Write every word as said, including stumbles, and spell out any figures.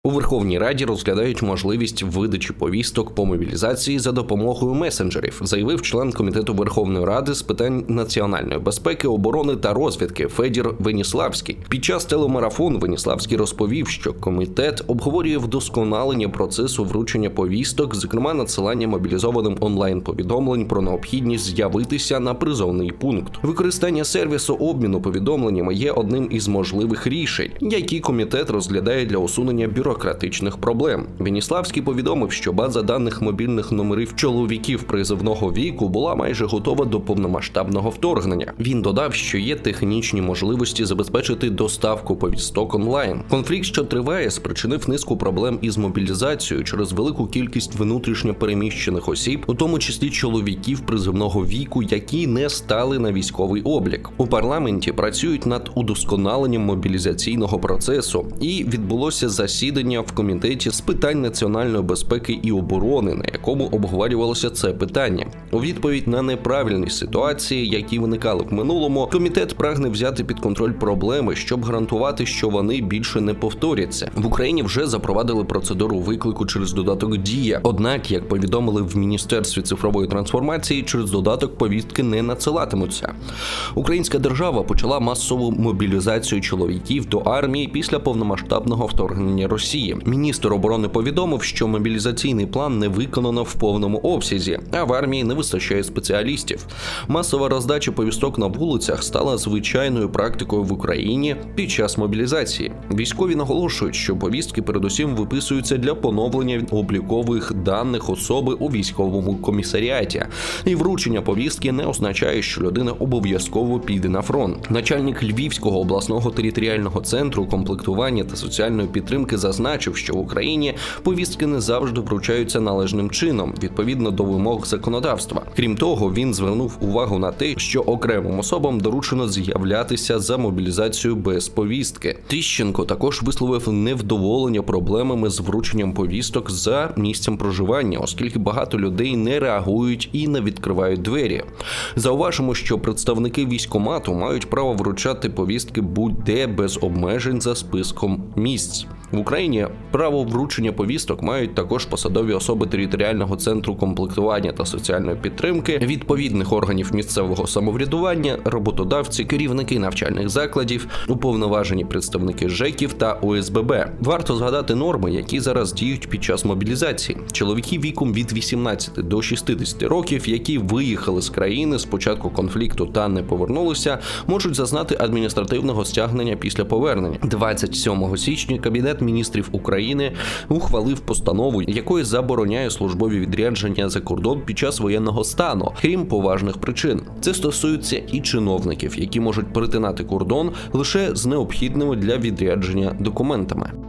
У Верховній Раді розглядають можливість видачі повісток по мобілізації за допомогою месенджерів, заявив член Комітету Верховної Ради з питань національної безпеки, оборони та розвідки Федір Веніславський. Під час телемарафону Веніславський розповів, що комітет обговорює вдосконалення процесу вручення повісток, зокрема надсилання мобілізованим онлайн-повідомлень про необхідність з'явитися на призовний пункт. Використання сервісу обміну повідомленнями є одним із можливих рішень, які комітет розглядає для усунення бюрократичних проблем. Веніславський повідомив, що база даних мобільних номерів чоловіків призовного віку була майже готова до повномасштабного вторгнення. Він додав, що є технічні можливості забезпечити доставку повісток онлайн. Конфлікт, що триває, спричинив низку проблем із мобілізацією через велику кількість внутрішньо переміщених осіб, у тому числі чоловіків призовного віку, які не стали на військовий облік. У парламенті працюють над удосконаленням мобілізаційного процесу, і відбулося засідання в комітеті з питань національної безпеки і оборони, на якому обговорювалося це питання. У відповідь на неправильні ситуації, які виникали в минулому, комітет прагне взяти під контроль проблеми, щоб гарантувати, що вони більше не повторяться. В Україні вже запровадили процедуру виклику через додаток «Дія». Однак, як повідомили в Міністерстві цифрової трансформації, через додаток повістки не надсилатимуться. Українська держава почала масову мобілізацію чоловіків до армії після повномасштабного вторгнення Росії. Міністр оборони повідомив, що мобілізаційний план не виконано в повному обсязі, а в армії не вистачає спеціалістів. Масова роздача повісток на вулицях стала звичайною практикою в Україні під час мобілізації. Військові наголошують, що повістки передусім виписуються для поновлення облікових даних особи у військовому комісаріаті. І вручення повістки не означає, що людина обов'язково піде на фронт. Начальник Львівського обласного територіального центру комплектування та соціальної підтримки зазначив, що в Україні повістки не завжди вручаються належним чином, відповідно до вимог законодавства. Крім того, він звернув увагу на те, що окремим особам доручено з'являтися за мобілізацію без повістки. Тищенко також висловив невдоволення проблемами з врученням повісток за місцем проживання, оскільки багато людей не реагують і не відкривають двері. Зауважимо, що представники військкомату мають право вручати повістки будь-де без обмежень за списком місць. В Україні право вручення повісток мають також посадові особи територіального центру комплектування та соціальної підтримки, відповідних органів місцевого самоврядування, роботодавці, керівники навчальних закладів, уповноважені представники ЖЕКів та О С Б Б. Варто згадати норми, які зараз діють під час мобілізації. Чоловіки віком від вісімнадцяти до шістдесяти років, які виїхали з країни з початку конфлікту та не повернулися, можуть зазнати адміністративного стягнення після повернення. двадцять сьомого січня Кабінет міністрів України ухвалив постанову, якою забороняє службові відрядження за кордон під час воєнного стану, крім поважних причин. Це стосується і чиновників, які можуть перетинати кордон лише з необхідними для відрядження документами.